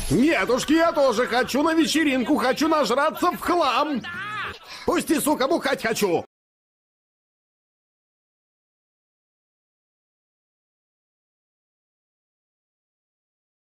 Нетушки, я тоже хочу на вечеринку, хочу нажраться в хлам. Пусти, сука, бухать хочу.